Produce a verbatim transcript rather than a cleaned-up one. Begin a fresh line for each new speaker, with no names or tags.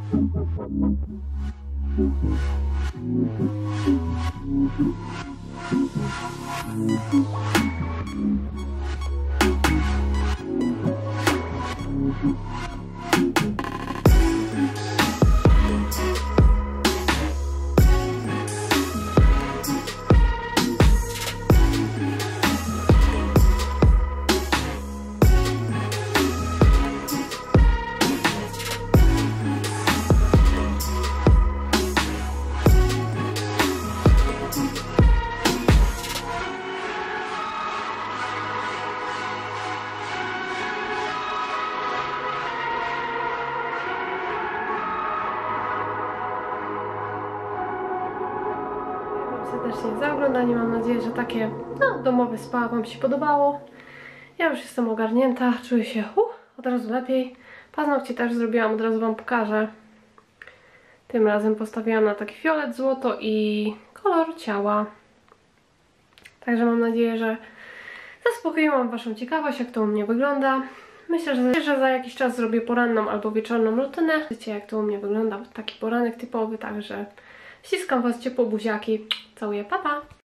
Serdecznie za oglądanie. Mam nadzieję, że takie no, domowe spa Wam się podobało. Ja już jestem ogarnięta, czuję się uh, od razu lepiej. Paznokcie też zrobiłam, od razu Wam pokażę. Tym razem postawiłam na taki fiolet, złoto i kolor ciała. Także mam nadzieję, że zaspokoiłam Waszą ciekawość, jak to u mnie wygląda. Myślę, że, że za jakiś czas zrobię poranną albo wieczorną rutynę. Wiecie, jak to u mnie wygląda, taki poranek typowy, także ściskam Was ciepło, buziaki, całuję, pa pa!